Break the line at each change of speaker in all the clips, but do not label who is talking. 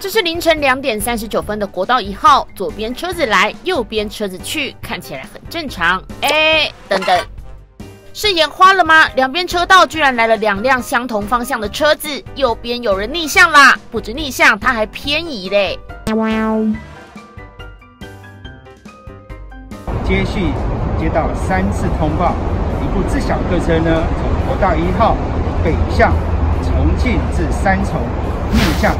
这是凌晨2点39分的国道1号，左边车子来，右边车子去，看起来很正常。等等，是眼花了吗？两边车道居然来了2辆相同方向的车子，右边有人逆向啦！不止逆向，他还偏移嘞。
接续接到3次通报，一部自小客车呢，从国道1号北向重庆至三重逆向。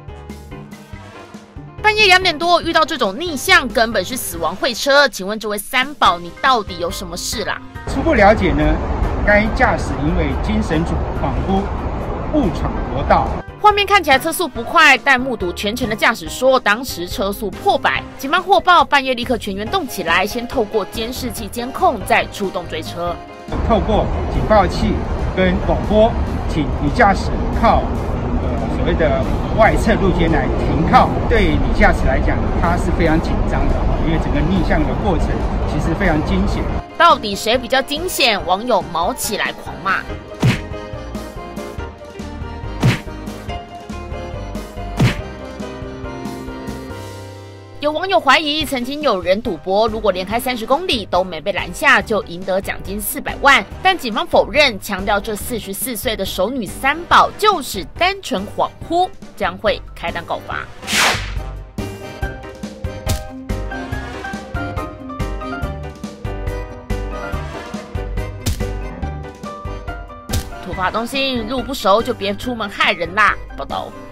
半夜2点多遇到这种逆向，根本是死亡会车。请问这位三宝，你到底有什么事啦？
初步了解呢，该驾驶因为精神恍惚误闯国道。
画面看起来车速不快，但目睹全程的驾驶说，当时车速破100。警方获报，半夜立刻全员动起来，先透过监视器监控，再出动追车。
透过警报器跟广播，请女驾驶靠所谓的外侧路肩来停靠。对女驾驶来讲，她是非常紧张的，因为整个逆向的过程其实非常惊险。
到底谁比较惊险？网友毛起来狂骂。有网友怀疑，曾经有人赌博，如果连开30公里都没被拦下，就赢得奖金400万。但警方否认，强调这44岁的熟女三宝就是单纯恍惚，将会开单告发。突发东西，路不熟就别出门害人啦！报道。